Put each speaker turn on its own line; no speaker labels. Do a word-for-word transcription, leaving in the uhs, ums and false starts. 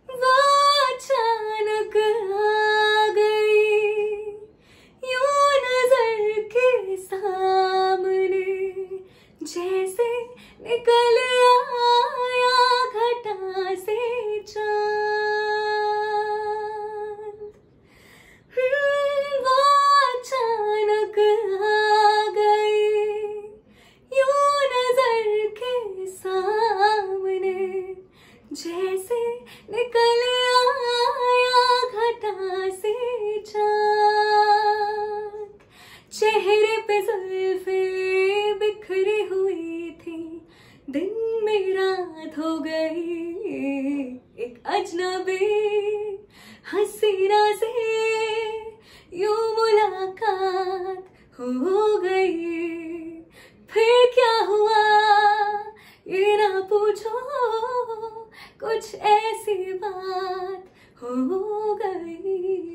वो अचानक आ गई यूं नजर के सामने, जैसे निकल आया घटा से चांद। वो अचानक आ गई यूं नजर के सामने, जैसे निकल आया घटा से चांद। चेहरे पे जुल्फे बिखरी हुई थी, दिन में रात हो गई, एक अजनबी हसीना से यूं मुलाकात हो गई। फिर क्या हुआ ये ना पूछो, कुछ ऐसी बात हो गई।